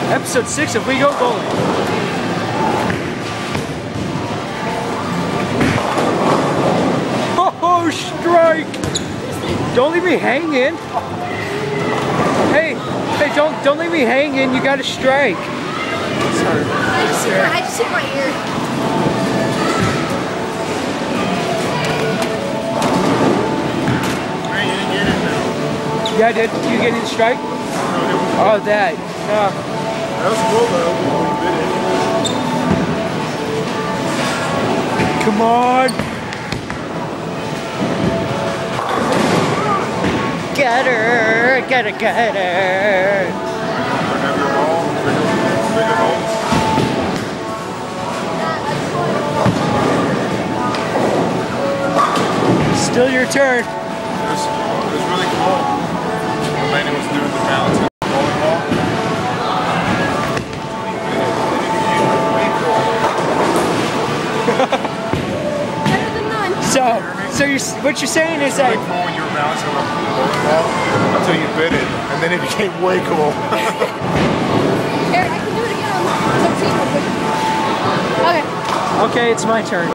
Episode 6 of We Go Bowling. Oh, strike! Don't leave me hanging. Hey, don't leave me hanging. You got to strike. Sorry. I just hit my ear. Hey, you didn't get it though. Yeah, I did. You get any strike? No, oh, that. that was cool though. We Come on. Get her. Get her. Get her. Still your turn. It was really cool. Landon was doing the balance of the bowling ball. Better than none. So what you're saying is that It was really cool when you were balancing the bowling ball until you bit it, and then it became way cool. Eric, I can do it again on 17 real quick. Okay. okay, it's my turn.